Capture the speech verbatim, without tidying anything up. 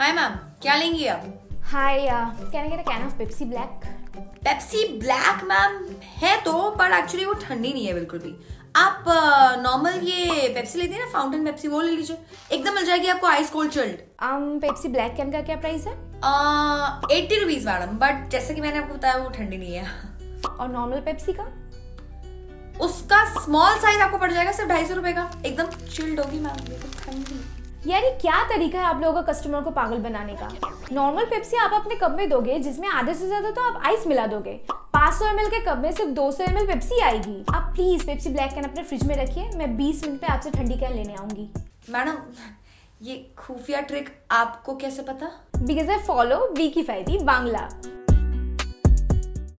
Hi ma'am, क्या लेंगी आप? Hi, can I get a can of Pepsi Black? Pepsi Black ma'am है तो, पर एक्चुअली वो ठंडी नहीं है बिल्कुल भी। आप नॉर्मल uh, ये पेप्सी लेती है ना, फाउंटेन पेप्सी, वो ले लीजिए, एकदम मिल जाएगी आपको ice cold chilled. um, Pepsi Black can का क्या प्राइस है? एट्टी रुपीज मैडम, बट जैसे कि मैंने आपको बताया वो ठंडी नहीं है। और नॉर्मल पेप्सी का? उसका स्मॉल साइज आपको पड़ जाएगा सिर्फ ढाई सौ रुपए का, एकदम चिल्ड होगी मैम, बिल्कुल ठंडी। यार ये क्या तरीका है आप लोगों का कस्टमर को पागल बनाने का? नॉर्मल पेप्सी आप अपने कप में दोगे जिसमें आधे से ज्यादा तो आप आइस मिला दोगे। पाँच सौ एम एल के कप में सिर्फ दो सौ एम एल पेप्सी आएगी। आप प्लीज पेप्सी ब्लैक कैन अपने फ्रिज में रखिए, मैं बीस मिनट पे आपसे ठंडी कैन लेने आऊंगी। मैडम ये खुफिया ट्रिक आपको कैसे पता? बिकॉज आई फॉलो वी की फायदी बांग्ला।